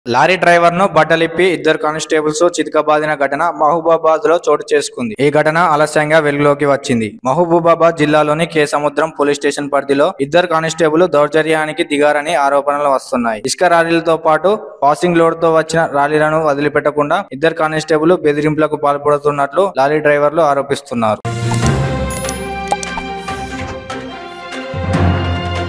Lorry driver ను బట్టలిప్పి ఇద్దరు constables చితకబాదిన ఘటన మహబూబాబాద్ లో చోటు చేసుకుంది. ఈ ఘటన ఆలస్యంగా వెలుగులోకి వచ్చింది. మహబూబాబాద్ జిల్లాలోని కేసముద్రం పోలీస్ స్టేషన్ పరిధిలో ఇద్దరు కానిస్టేబుల్ దౌర్జన్యానికి దిగారని ఆరోపణలు వస్తున్నాయి. ఇసుక లారీలతో పాటు పాసింగ్ లోడ్ తో వచ్చిన లారీలను వదిలిపెట్టకుండా ఇద్దరు కానిస్టేబుల్ బెదిరింపులకు పాల్పడుతున్నట్లు లారీ డ్రైవర్లు ఆరోపిస్తున్నారు.